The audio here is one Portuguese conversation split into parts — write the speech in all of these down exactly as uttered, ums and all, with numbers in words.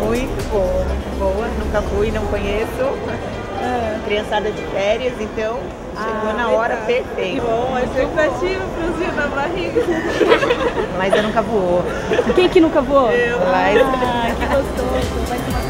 Muito boa, muito boa. Nunca fui, não conheço. É. Criançada de férias, então chegou ah, na hora tá. perfeita. Bom, a expectativa, friozinho na barriga. Laísa nunca voou. Quem que nunca voou? Eu. Laísa. Ah, que gostoso. Vai tomar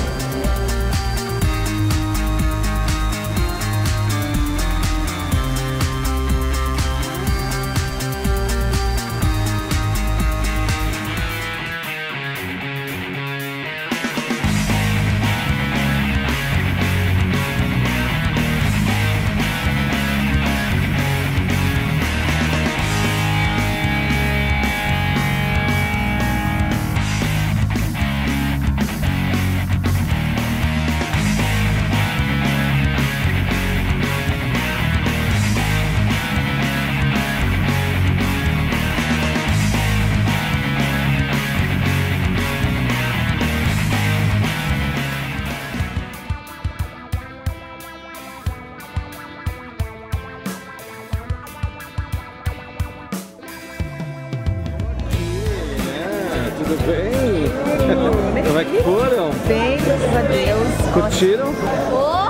Tudo bem? Tudo. Como é que foram? Bem, graças a Deus. Curtiram? Oh.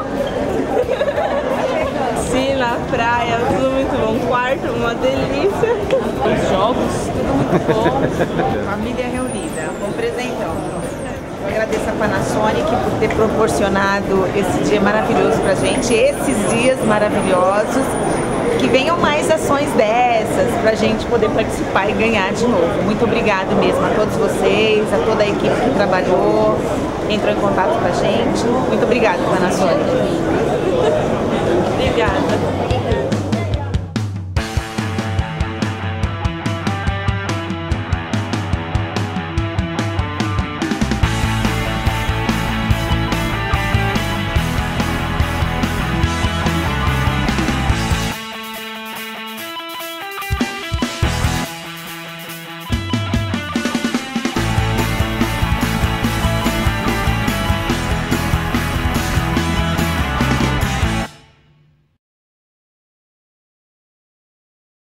Sim, na praia, tudo muito bom. Quarto, uma delícia. Os jogos, tudo muito bom. Família reunida, um presentão. Eu agradeço a Panasonic por ter proporcionado esse dia maravilhoso pra gente, esses dias maravilhosos. Que venham mais ações dessas pra gente poder participar e ganhar de novo. Muito obrigado mesmo a todos vocês, a toda a equipe que trabalhou, entrou em contato com a gente. Muito obrigado, Panasonic. Obrigada.